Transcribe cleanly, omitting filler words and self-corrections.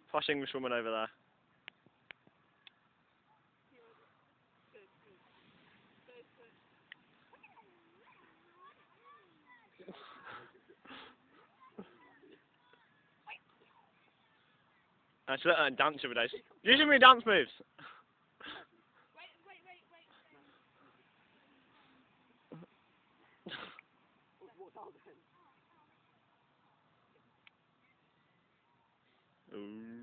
Posh English woman over there. I should let her dance every day. Use your dance moves. Ooh.